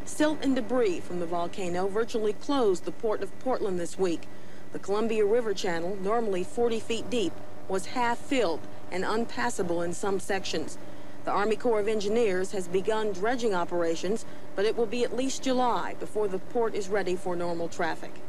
Silt and debris from the volcano virtually closed the port of Portland this week. The Columbia River channel, normally 40 feet deep, was half filled and unpassable in some sections. The Army Corps of Engineers has begun dredging operations, but it will be at least July before the port is ready for normal traffic.